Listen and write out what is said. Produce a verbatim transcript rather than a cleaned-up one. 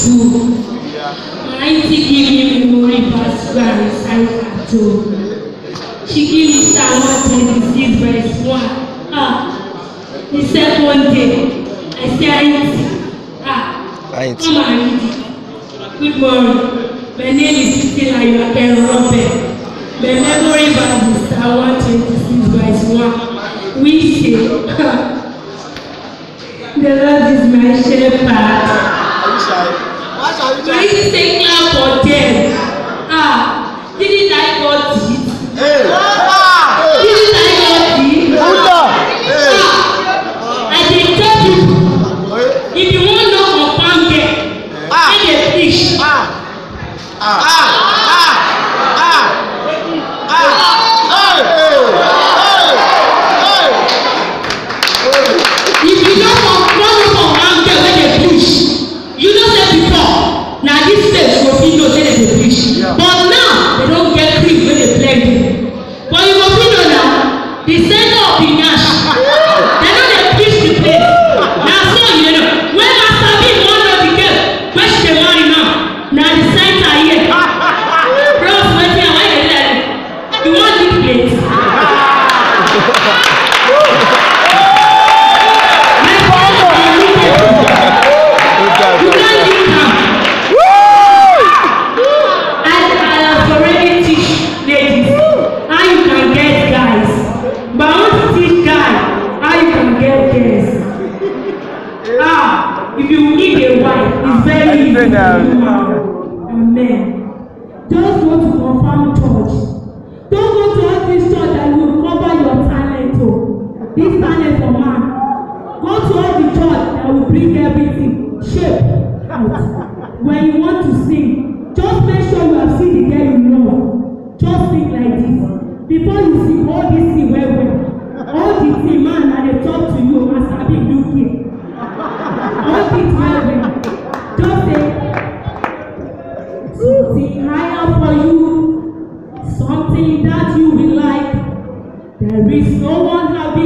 do. My auntie give me memory verse where I recite at home. She gave me Psalm one twenty-six verse one. Ah, the second day, I say auntie, ah, come and read it. Good morning. My name is Titilayo Akerope. My memory verse is Psalm one twenty-six verse one. We say, the Lord is my shepherd. Are you shy? Why shall you Why you say clap for them? Ah, didn't I got it? Hey! Ah! Didn't I got it? Hey! Ah, I dey tell you, if you want to confirm them, Ah! make a fish. Ah! Ah! Ah! Ah! Ah! Ah! Hey! Hey! Hey! If you don't confirm confirm them, make a fish. You know say before, now this place go fit know say they dey fish, but now they don't get cream when they blend it. But you go fit know now, the center of the nyash, they no dey fish the place. Na so you know, when Master B wan know the girl, where she dey marry now, na the center here. Bros, wetin I wan dey tell you? You wan leave place? You can't leave now. I, I have already teach ladies how you can get guys. But I want to teach guys how you can get girls. Ah, if you need a wife, it's very easy to do now. Amen. Just go to confirm church. Don't go to all this church that will cover your talent. Oh. This talent for man. Go to all the church that will bring everything, shape out. When you want to sing, just make sure you have seen the girl you know. Just sing like this. Before you sing, all this thing well well. All the thing, man, and they talk to you as I be looking. All this well well. Just say something higher for you, something that you will like. There is no one having